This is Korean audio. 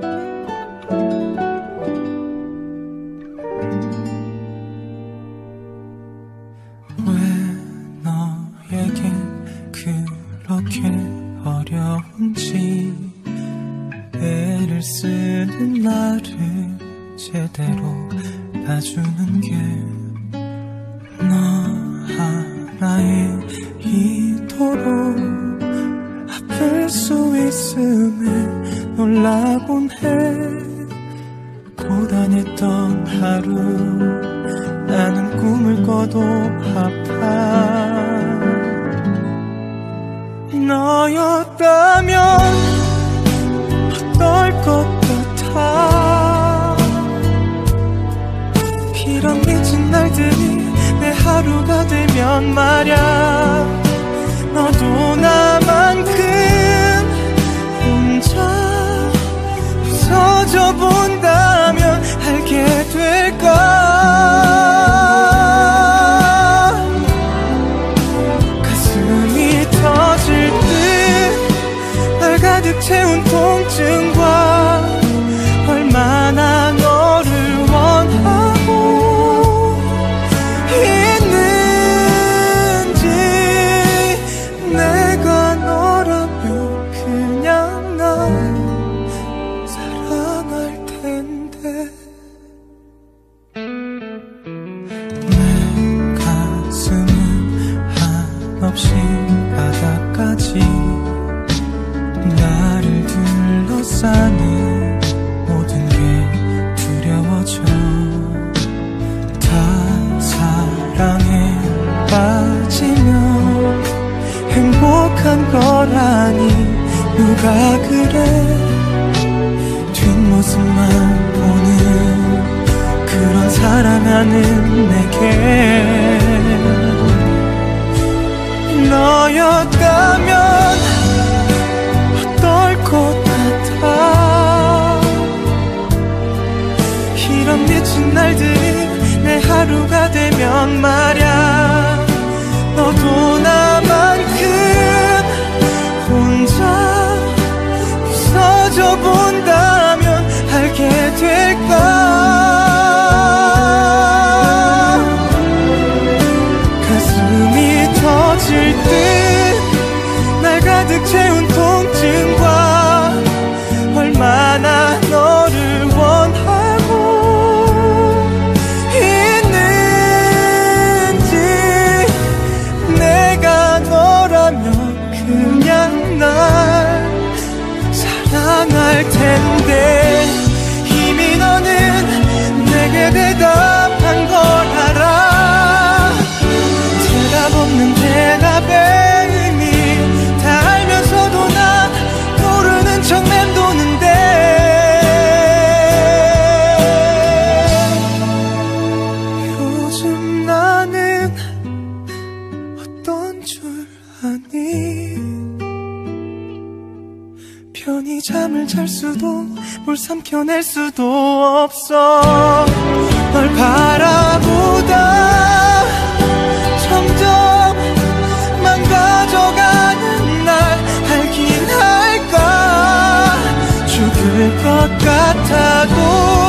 왜 너에겐 그렇게 어려운지 애를 쓰는 나를 제대로 봐주는 게 너 하나에 이토록 아플 수 있음에 놀라곤 해. 고단했던 하루 나는 꿈을 꿔도 아파. 너였다면 어떨 것 같아. 이런 미친 날들이 내 하루가 되면 말야. 너도 나만큼 혼자 부서져 본다면 알게 될까. 가슴이 터질 듯 날 가득 채운 통증과 얼마나 너를 원하고 있는지. 내가 너라면 그냥 날 사랑할 텐데. 내 가슴은 한없이 바닥까지 나를 둘러싸는 모든 게 두려워져. 다 사랑에 빠지면 행복한 거라니 누가 그래. 뒷모습만 보는 그런 사랑하는 내게 너였다면 어떨 것 같아. 이런 미친 날들이 내 하루가 되면 말야. 너도 나만큼 혼자 부서져 본다면 알게 될까. 가슴이 터질 듯 날 가득 채운 통증과 얼마나 너를 원하고 있는지. 내가 너라면 그냥 날 사랑할 텐데. 이미 너는 내게 대답한 걸 알아. 대답 없는 대답에 이미 다 알면서도 난 모르는 척 맴도는데. 요즘 나는 어떤 줄 아니. 편히 잠을 잘 수도 뭘 삼켜낼 수도 없어. 널 바라보다 점점 망가져가는 날 알긴 할까. 죽을 것 같아도